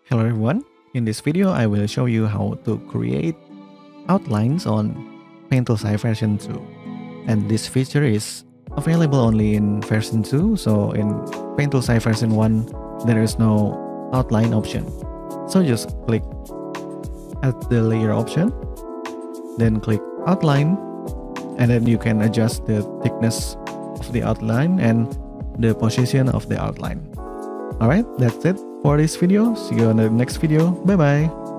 Hello everyone, in this video I will show you how to create outlines on Paint version 2. And this feature is available only in version 2, so in Paint version 1 there is no outline option. So just click at the layer option, then click outline, and then you can adjust the thickness of the outline and the position of the outline. Alright, that's it for this video. See you on the next video. Bye bye.